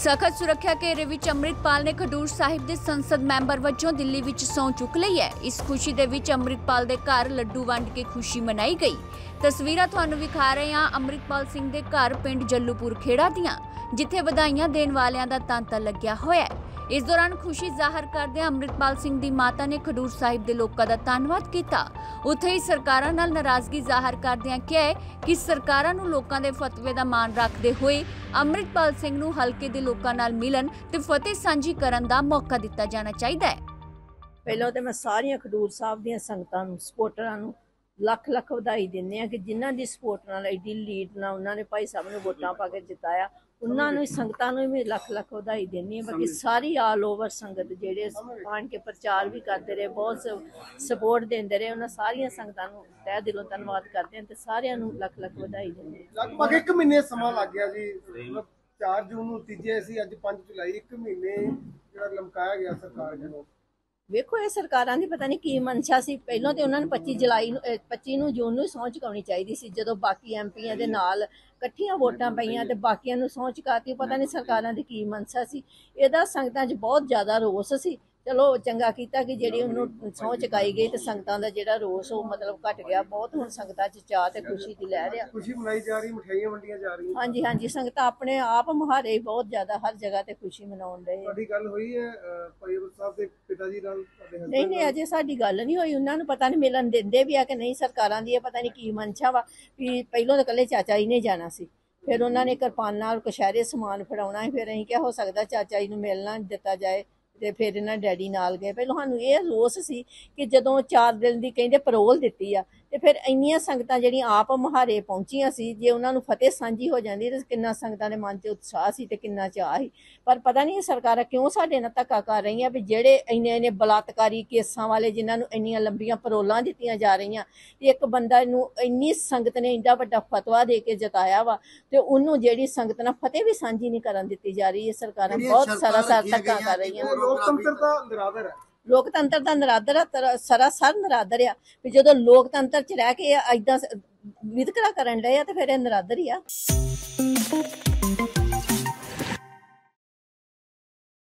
सख्त सुरक्षा घेरे विच अमृतपाल ने खडूर साहिब के संसद मैंबर वजों दिल्ली विच सौं चुक लई है। इस खुशी दे विच अमृतपाल के घर लड्डू वंड के खुशी मनाई गई। तस्वीरां तुहानूं विखा रहे हां अमृतपाल सिंह के घर पिंड जल्लूपुर खेड़ा दियां, जिथे वधाइयां देण वालियां दा तांता लग्या होया है। इस दौरान खुशी जाहिर करदे अमृतपाल सिंह दी माता ने खडूर साहिब दे लोकां दा धन्नवाद कीता। उत्थे ही सरकारां नाल नाराजगी जाहिर करदिआं कहा कि सरकारां नूं लोकां दे फतवे दा मान रखदे होए अमृतपाल सिंह नूं हलके दे लोकां नाल मिलन ते फतेह सांझी करन दा मौका दिता जाना चाहिदा है। पहलों तो मैं सारियां खडूर साहब दीआं संगतां नूं सपोर्टरां नूं लख लख वधाई दिंदे कि जिन्हां दी सपोर्ट नाल एडी लीड नाल उन्हां ने भाई साहब नूं वोटां पा के जिताया, उन्होंने संगतां नूं भी लख लख वधाई देनी। बाकी सारी आल ओवर संगत जेडे आन के प्रचार भी करते रहे, बहुत सपोर्ट देंदे रहे, उन्होंने सारिया संगतां नूं तह दिलों धन्नवाद करते हैं, सारियां नूं लख लख वधाई देंदे। लगभग 1 महीने समा लग गया जी, 4 जून नूं तीजे सी, अज 5 जुलाई, 1 महीने जिहड़ा लमकाया गया सरकार कोलों। वेखो ये सरकारां दी पता नहीं की मनशा सी। पहलों तो उन्होंने 25 जून नूं सौं चुकाउणी चाहिदी सी, जदों बाकी एमपीआं दे नाल इकट्ठियां वोटां पईयां ते बाकियां नूं सौं चुकाती। पता नहीं सरकारां दी की मनशा सी। इहदा संगतां 'च बहुत ज़्यादा रोस सी। चलो चंगा कीता कि जिहड़ी उन्होंने सौं चुकाई गई ते संगतां दा जिहड़ा रोस वो मतलब घट गया। बहुत हुण संगतां 'च चाह ते खुशी दी लहर आ, खुशी मनाई जा रही, मिठाइयां वंडियां जा रही। हाँ जी हाँ जी, संगतां अपने आप मुहारे बहुत ज़्यादा हर जगह ते खुशी मनाउण डए। तुहाडी गल होई है भाई साहब दे पिता जी नाल? नहीं अजे साडी गल नहीं होई। उन्होंने पता नहीं मिलन देंदे भी आ कि नहीं। सरकारां दी पता नहीं की मनशा वा भी पहलों तो कल्ले चाचा जी ने जाना सी, फिर उन्होंने किरपानां और कशहरे समान फड़ाउणा, फिर असीं क्या हो सकदा चाचा जी नूं मिलना दिता जाए ते फिर इन्हां डैडी नाल गए। पहलों सानूं ये रोस सी कि जदों 4 दिन दी कहिंदे परोल दित्ती आ ते फिर इंनियां संगतां ਜਿਹੜੀਆਂ आप मुहारे पहुंचियां सी, जे उन्हां नूं फतेह सांझी हो जांदी ते किन्ना संगतां दे मन 'ਚ उत्साह सी ते किन्ना चाह सी। पर पता नहीं सरकारां क्यों साडे नाल धक्का कर रहीआं भी ਜਿਹੜੇ ਇੰਨੇ बलात्कारी केसां वाले जिन्हां नूं ਇੰਨੀਆਂ लंबियां परोलां दित्तियां जा रहीआं, एक बंदा नूं ਇੰਨੀ संगत ने ਇੰਨਾ ਵੱਡਾ फतवा दे के जताया वा ते ਉਹਨੂੰ ਜਿਹੜੀ संगत नाल फतेह भी सांझी नहीं करन दित्ती जा रही है। सरकारां बहुत सरासर धक्का कर रहीआं। लोकतंत्र दा निरादर है, लोकतंत्र का निरादर सरासर निरादर आ भी जो लोकतंत्र च रह के इदां वितकरा करन डए आ ते फिर निरादर ही आ।